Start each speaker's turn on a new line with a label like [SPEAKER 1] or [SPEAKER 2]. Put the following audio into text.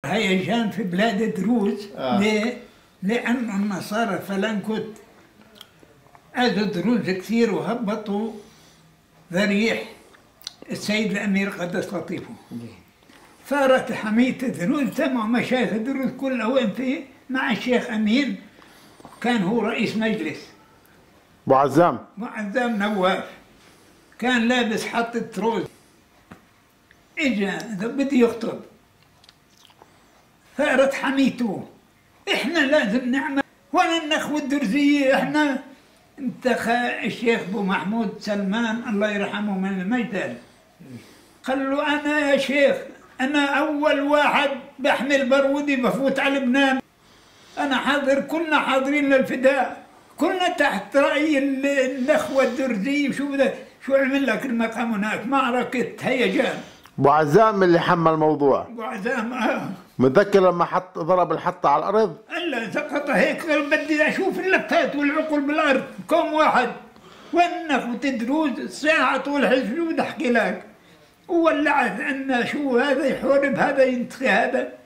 [SPEAKER 1] هيجان في بلاد دروز. ليه؟ لأن النصارى فلنكت أذوا دروز كثير وهبطوا ذريح السيد الأمير قدس لطيفه. صارت حمية دروز تمع مشايخ دروز كلها وين فيه مع الشيخ أمين، كان هو رئيس مجلس.
[SPEAKER 2] أبو عزام
[SPEAKER 1] نواف كان لابس حطة روز، اجا بده يخطب، صارت حميته احنا لازم نعمل وانا النخوة الدرزية. احنا انتخى الشيخ ابو محمود سلمان الله يرحمه من المجدل، قال له انا يا شيخ انا اول واحد بحمل بارودي بفوت على لبنان، انا حاضر، كلنا حاضرين للفداء، كلنا تحت رأي النخوة الدرزية. شو عمل لك المقام هناك؟ معركة هيجان.
[SPEAKER 2] أبو عزام اللي حمل الموضوع.
[SPEAKER 1] أبو عزام
[SPEAKER 2] متذكر لما ضرب الحطة على الأرض؟
[SPEAKER 1] الا سقط هيك، قال بدي اشوف اللفات والعقل بالارض كم واحد. وين تدروز الساعة طول حزب، شو بدي احكي لك؟ وولعت عنا شو هذا يحارب هذا ينتخي هذا.